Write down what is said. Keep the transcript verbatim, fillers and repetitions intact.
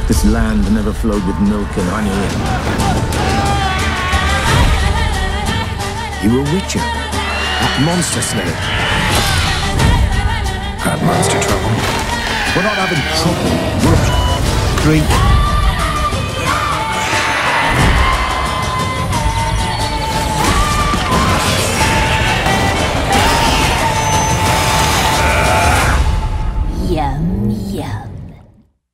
This land never flowed with milk and honey. You were Witcher, that monster slayer. Had monster trouble? We're not having trouble. We're... Drink.